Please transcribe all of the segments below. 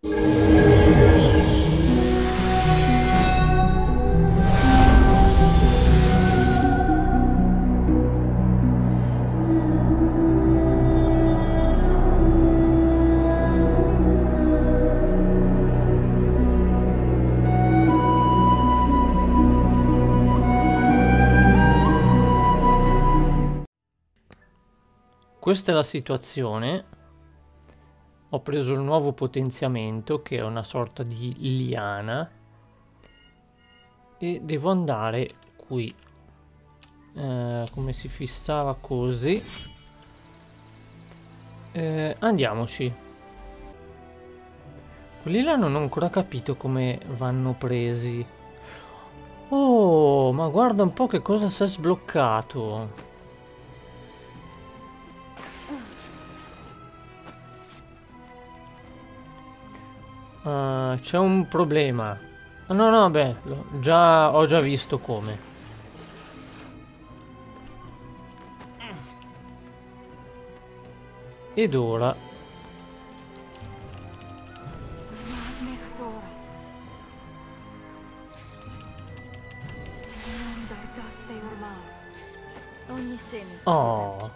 Questa è la situazione. Ho preso il nuovo potenziamento che è una sorta di liana e devo andare qui. Come si fissava così. Andiamoci. Quelli là non ho ancora capito come vanno presi. Oh, ma guarda un po' che cosa si è sbloccato. C'è un problema. Ah, no, no, beh, ho già visto come. Ed ora Ogni seme. oh,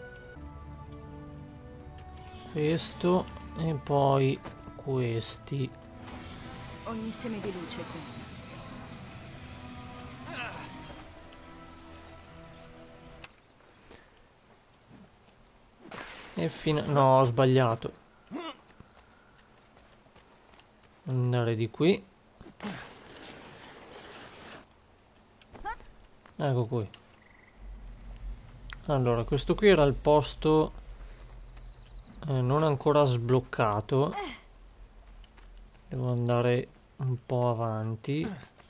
questo e poi questi. Ogni seme di luce qui. E fino... No, ho sbagliato. Andare di qui. Ecco qui. Allora, questo qui era il posto non ancora sbloccato. Devo andare un po' avanti.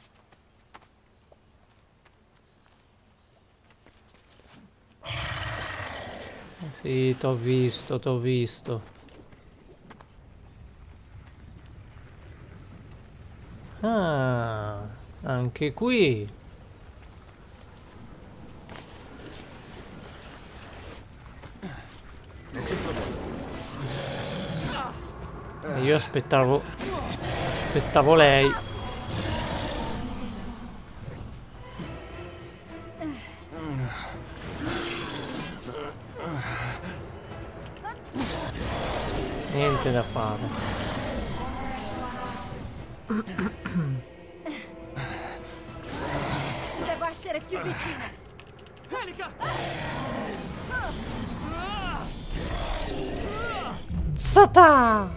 Sì, t'ho visto, t'ho visto. Ah, anche qui. E io aspettavo lei. Niente da fare. Devo essere più vicino. Helica! Sata!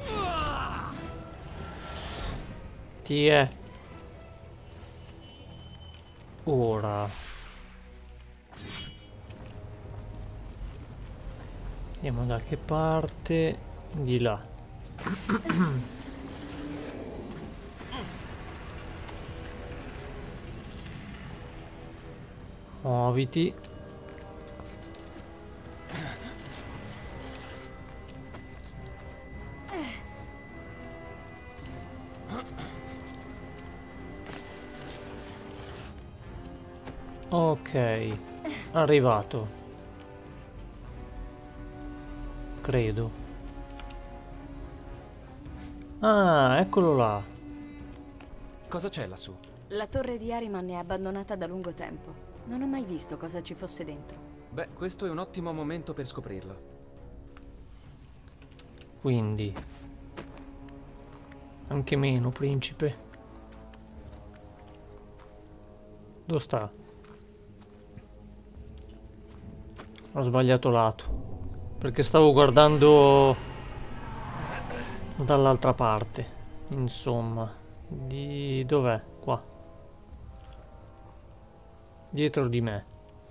Ti è. Ora. Andiamo da che parte? Di là. Muoviti. Ok, arrivato. Credo. Ah, eccolo là. Cosa c'è lassù? La torre di Ahriman è abbandonata da lungo tempo. Non ho mai visto cosa ci fosse dentro. Beh, questo è un ottimo momento per scoprirlo. Quindi. Anche meno, principe. Dove sta? Ho sbagliato lato. Perché stavo guardando dall'altra parte. Insomma. Di... dov'è? Qua. Dietro di me.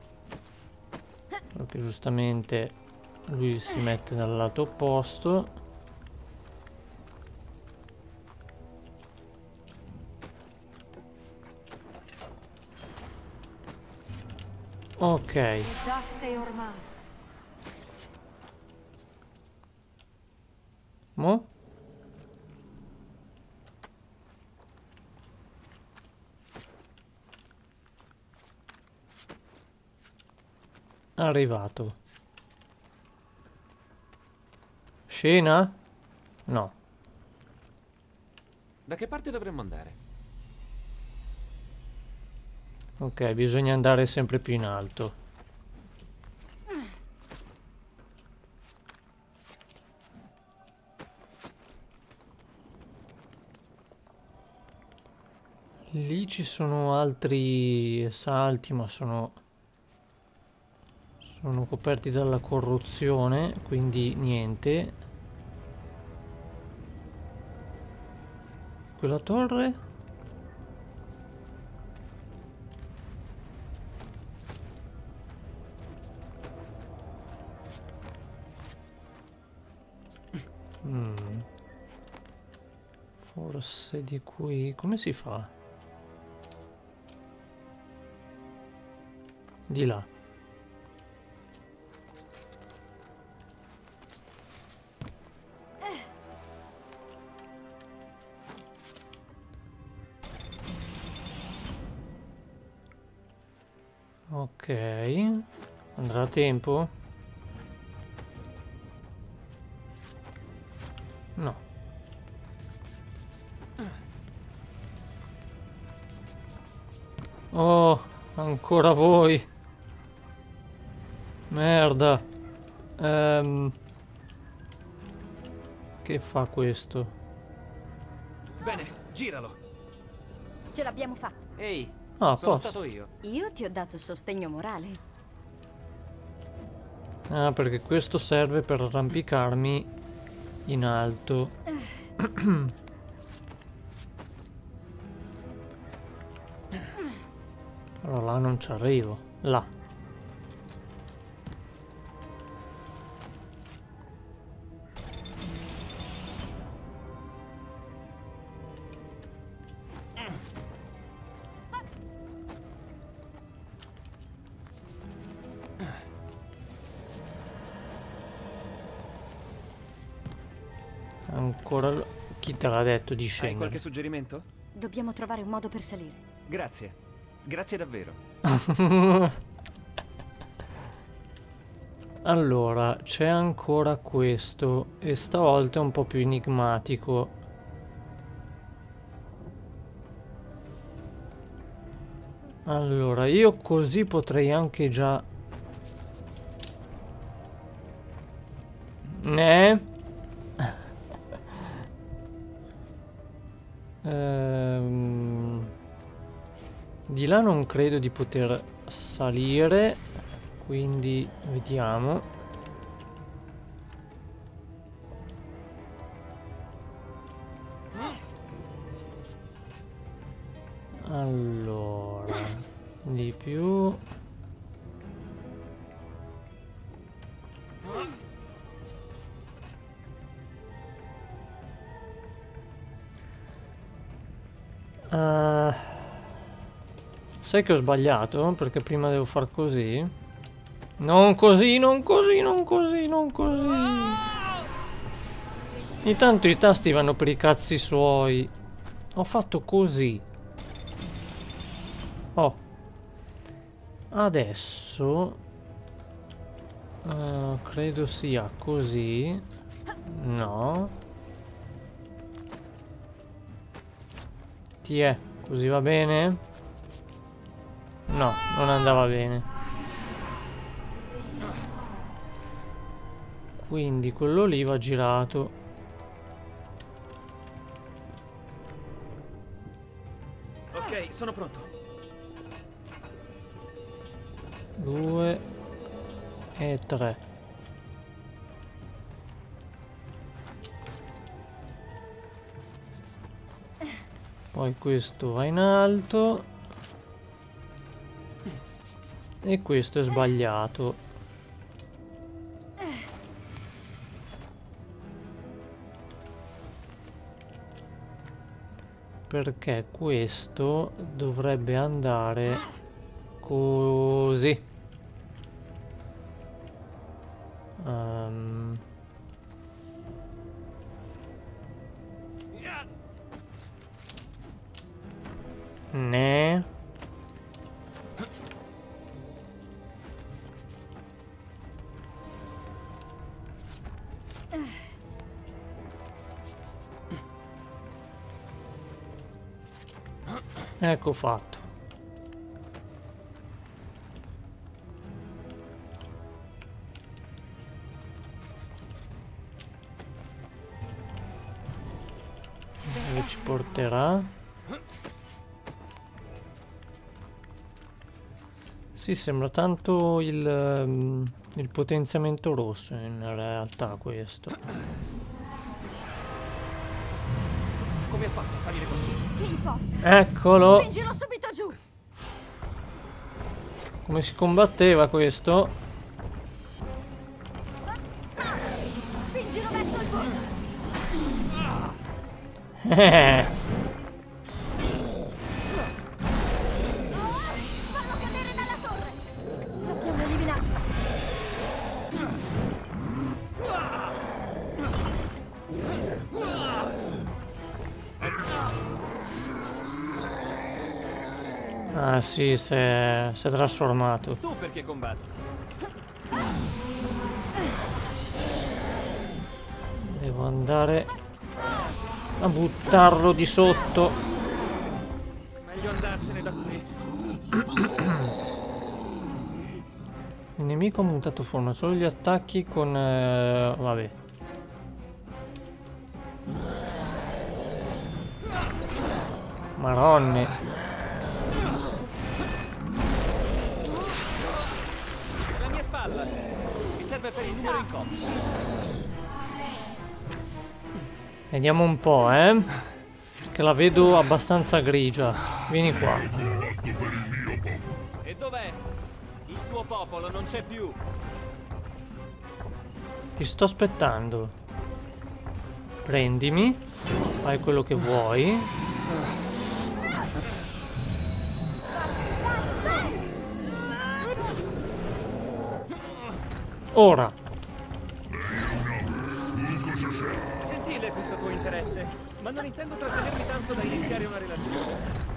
Perché giustamente lui si mette dal lato opposto. Ok. Mo? Arrivato. Scena? No. Da che parte dovremmo andare? Ok, bisogna andare sempre più in alto. Lì ci sono altri salti, ma sono coperti dalla corruzione, quindi niente. Quella torre? Forse di qui... Come si fa? Di là. Ok. Andrà a tempo? No. Oh, ancora voi. Merda. Che fa questo? Bene, giralo. Ce l'abbiamo fatta. Ehi, Ah, sono posso. stato io. Io ti ho dato sostegno morale. Ah, perché questo serve per arrampicarmi in alto. Però là non ci arrivo. Là. Ancora... Chi te l'ha detto di Hai scendere? qualche suggerimento? Dobbiamo trovare un modo per salire. Grazie. Grazie davvero. Allora, c'è ancora questo e stavolta è un po' più enigmatico. Allora, io così potrei anche già... Ne? Di là non credo di poter salire, quindi vediamo. Allora, di più. Sai che ho sbagliato? Perché prima devo far così. Non così, non così, non così, non così. Intanto i tasti vanno per i cazzi suoi. Ho fatto così. Oh. Adesso... credo sia così. No. Ti è. Così va bene? No, non andava bene. Quindi quello lì va girato. Ok, sono pronto. 2 e 3. Poi questo va in alto. E questo è sbagliato. Perché questo dovrebbe andare così. Ne? Ecco fatto. Dove ci porterà? Sì, sembra tanto il potenziamento rosso in realtà questo. Come ha fatto a salire qua su? Che importa? Eccolo! Spingilo subito giù! Come si combatteva questo? Spingilo verso il bordo! Fallo cadere dalla torre! L'abbiamo eliminato! Ah sì, si è trasformato. Tu perché combatti? Devo andare a buttarlo di sotto. Meglio andarsene da qui. Il nemico ha mutato forma, solo gli attacchi con... vabbè. Maronne. Alla mia spalla. Mi serve per il numero in copia. Vediamo un po', che la vedo abbastanza grigia. Vieni qua. E dov'è? Il tuo popolo non c'è più. Ti sto aspettando. Prendimi. Fai quello che vuoi. Ora. Gentile questo tuo interesse, ma non intendo trattenermi tanto da iniziare una relazione.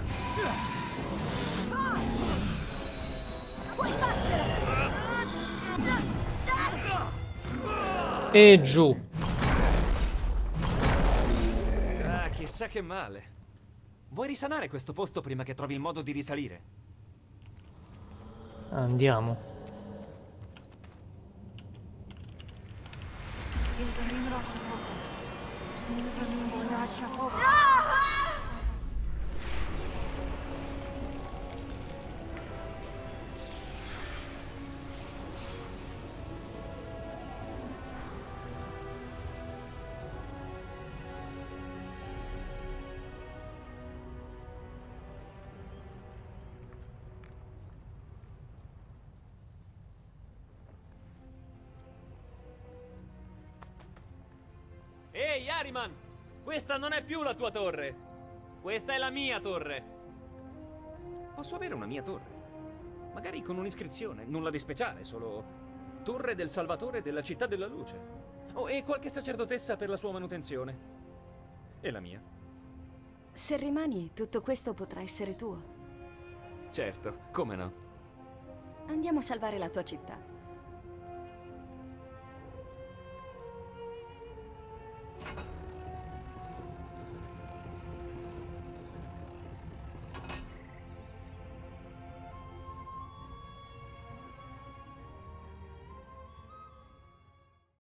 E giù. Ah, chissà che male. Vuoi risanare questo posto prima che trovi il modo di risalire? Andiamo. Ehi, Ahriman! Questa non è più la tua torre! Questa è la mia torre! Posso avere una mia torre? Magari con un'iscrizione, nulla di speciale, solo... Torre del Salvatore della Città della Luce. Oh, e qualche sacerdotessa per la sua manutenzione. E la mia? Se rimani, tutto questo potrà essere tuo. Certo, come no? Andiamo a salvare la tua città.